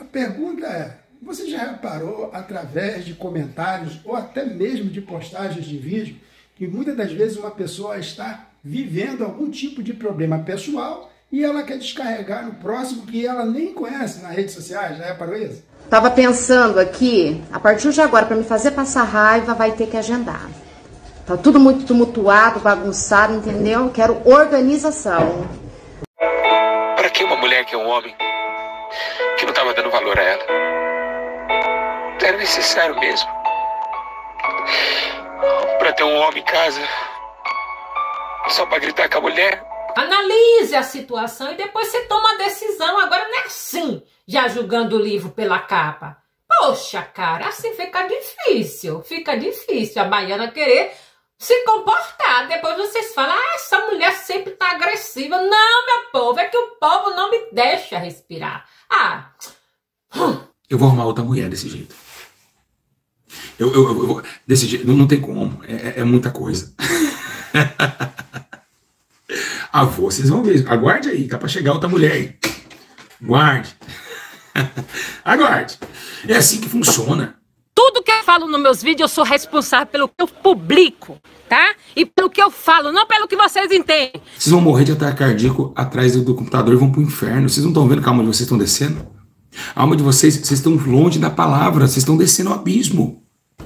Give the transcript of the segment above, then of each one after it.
A pergunta é, você já reparou através de comentários ou até mesmo de postagens de vídeo que muitas das vezes uma pessoa está vivendo algum tipo de problema pessoal e ela quer descarregar no próximo que ela nem conhece nas redes sociais? Já reparou isso? Tava pensando aqui, a partir de agora, para me fazer passar raiva, vai ter que agendar. Tá tudo muito tumultuado, bagunçado, entendeu? Quero organização. Para que uma mulher que é um homem que não tava dando valor a ela? Era necessário mesmo. Para ter um homem em casa só para gritar com a mulher. Analise a situação e depois você toma a decisão. Agora não é assim, já julgando o livro pela capa. Poxa, cara, assim fica difícil. Fica difícil a baiana querer se comportar. Depois vocês falam, essa mulher sempre tá agressiva. Não, meu povo, é que o povo não me deixa respirar. Eu vou arrumar outra mulher desse jeito. Eu vou, desse jeito, não tem como. É muita coisa. Vocês vão ver. Aguarde aí, tá pra chegar outra mulher aí. Guarde. Aguarde. É assim que funciona. Tudo que eu falo nos meus vídeos, eu sou responsável pelo que eu publico, tá? E pelo que eu falo, não pelo que vocês entendem. Vocês vão morrer de ataque cardíaco atrás do computador e vão pro inferno. Vocês não estão vendo que a alma de vocês estão descendo? A alma de vocês estão longe da palavra. Vocês estão descendo o abismo.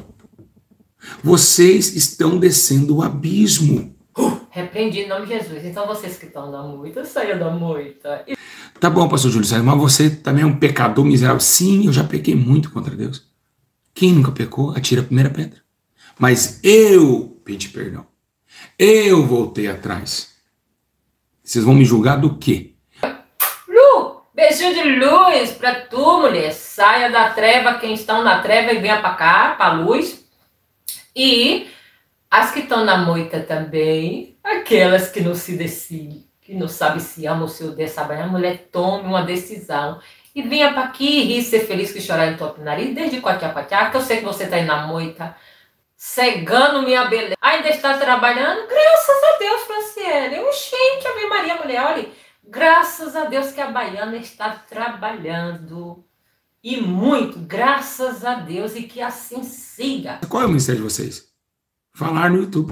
Vocês estão descendo o abismo. Repreendi em nome de Jesus. Então vocês que estão dando muito, saiam da moita. Tá bom, pastor Júlio César, mas você também é um pecador miserável. Sim, eu já pequei muito contra Deus. Quem nunca pecou, atira a primeira pedra. Mas eu pedi perdão. Eu voltei atrás. Vocês vão me julgar do quê? Lu, beijinho de luz pra tu, mulher. Saia da treva, quem estão na treva e venha pra cá, pra luz. E as que estão na moita também, aquelas que não se decidem, que não sabem se ama ou se odeia, sabe? A mulher tome uma decisão e venha para aqui rir, ser feliz que chorar em top nariz, desde quatiá, que eu sei que você está aí na moita, cegando minha beleza. Ainda está trabalhando? Graças a Deus, Franciele. Gente, Ave Maria, mulher, olha, graças a Deus que a baiana está trabalhando. E muito, graças a Deus, e que assim siga. Qual é o ministério de vocês? Falar no YouTube.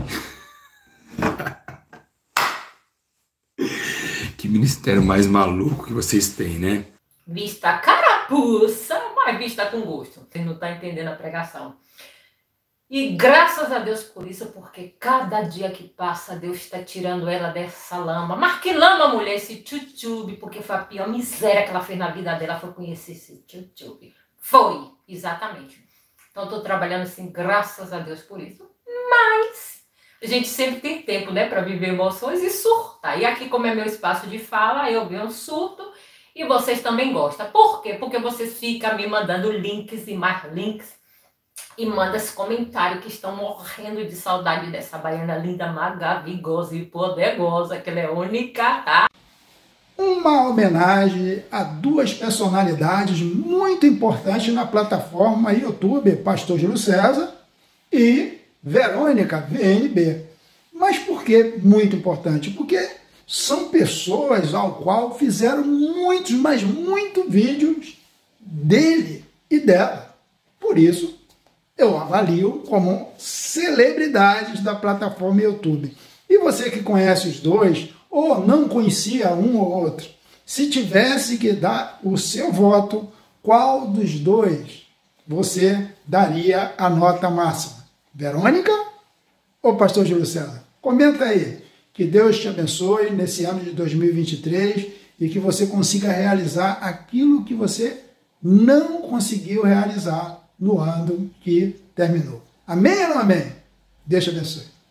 Que ministério mais maluco que vocês têm, né? Vista carapuça, mas vista com gosto. Você não está entendendo a pregação. E graças a Deus por isso, porque cada dia que passa, Deus está tirando ela dessa lama. Mas que lama, mulher, esse YouTube, porque foi a pior miséria que ela fez na vida dela, foi conhecer esse YouTube. Foi, exatamente. Então, estou trabalhando assim, graças a Deus por isso. Mas a gente sempre tem tempo, né, para viver emoções e surtar. E aqui, como é meu espaço de fala, eu venho surto e vocês também gostam. Por quê? Porque vocês ficam me mandando links e mais links. E manda esse comentário que estão morrendo de saudade dessa baiana linda, maravilhosa e poderosa, que ela é única, tá? Uma homenagem a duas personalidades muito importantes na plataforma YouTube, Pastor Júlio César e Verônica, VNB. Mas por que muito importante? Porque são pessoas ao qual fizeram muitos, mas muitos vídeos dele e dela. Por isso, eu avalio como celebridades da plataforma YouTube. E você que conhece os dois, ou não conhecia um ou outro, se tivesse que dar o seu voto, qual dos dois você daria a nota máxima? Verônica ou Pastor Júlio César? Comenta aí. Que Deus te abençoe nesse ano de 2023 e que você consiga realizar aquilo que você não conseguiu realizar no ano que terminou. Amém ou não amém? Deus te abençoe.